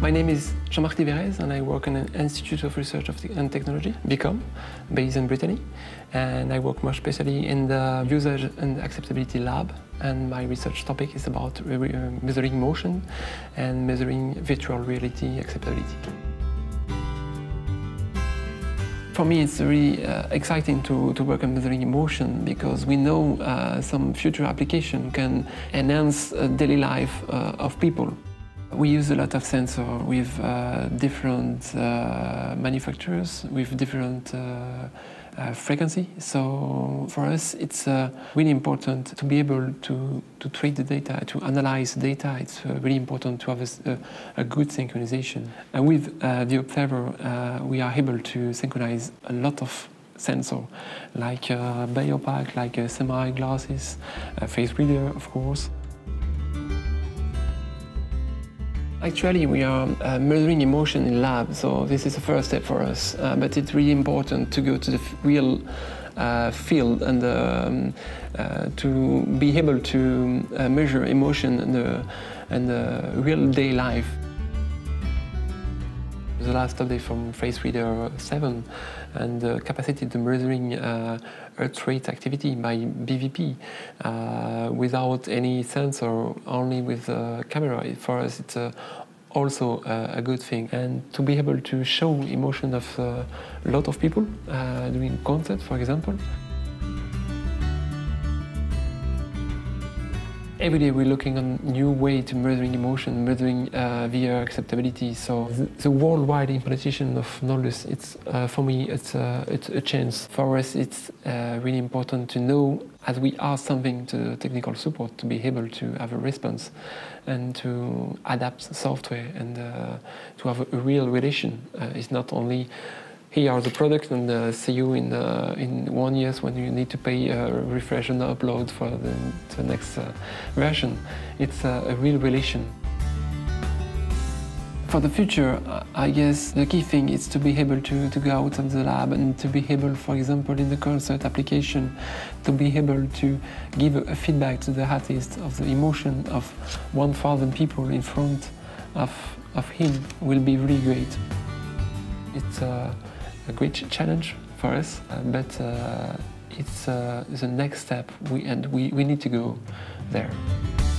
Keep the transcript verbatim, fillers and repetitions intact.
My name is Jean-Marc Diverrez and I work in an Institute of Research and Technology, B com, based in Brittany. And I work more especially in the Uses and Acceptability Lab. And my research topic is about uh, measuring motion and measuring virtual reality acceptability. For me, it's really uh, exciting to, to work on measuring emotion because we know uh, some future application can enhance uh, daily life uh, of people. We use a lot of sensors with uh, different uh, manufacturers, with different uh, uh, frequency. So for us, it's uh, really important to be able to, to treat the data, to analyze data. It's uh, really important to have a, a good synchronization. And with uh, the Observer, uh, we are able to synchronize a lot of sensors, like uh, biopack, like uh, semi-glasses, uh, face reader, of course. Actually, we are uh, measuring emotion in lab, so this is the first step for us. Uh, but it's really important to go to the real uh, field and um, uh, to be able to uh, measure emotion in the, in the real day life. The last update from Face Reader seven and the capacity to measuring uh, heart rate activity by B V P uh, without any sensor, only with a camera. For us, it's uh, also uh, a good thing. And to be able to show emotion of uh, a lot of people uh, doing concert, for example. Every day we're looking on new way to measuring emotion, measuring uh, via acceptability. So the, the worldwide implementation of Noldus, it's uh, for me it's, uh, it's a chance. For us, it's uh, really important to know, as we ask something to technical support, to be able to have a response and to adapt software and uh, to have a, a real relation. Uh, it's not only here are the products and uh, see you in, uh, in one year when you need to pay a uh, refresh and upload for the, the next uh, version. It's uh, a real relation. For the future, I guess the key thing is to be able to, to go out of the lab and to be able, for example, in the concert application, to be able to give a, a feedback to the artist of the emotion of one thousand people in front of, of him will be really great. It's uh, a great challenge for us, uh, but uh, it's uh, the next step, we, and we, we need to go there.